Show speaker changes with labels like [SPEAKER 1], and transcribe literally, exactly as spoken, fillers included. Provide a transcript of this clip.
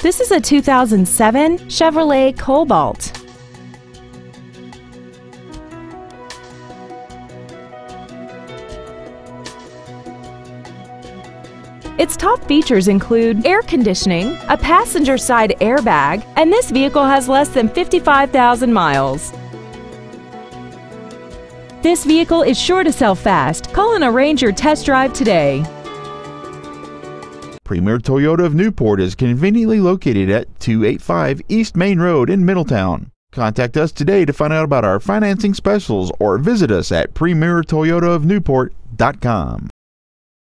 [SPEAKER 1] This is a two thousand seven Chevrolet Cobalt. Its top features include air conditioning, a passenger side airbag, and this vehicle has less than fifty-five thousand miles. This vehicle is sure to sell fast. Call and arrange your test drive today.
[SPEAKER 2] Premier Toyota of Newport is conveniently located at two eighty-five East Main Road in Middletown. Contact us today to find out about our financing specials or visit us at premier toyota of newport dot com.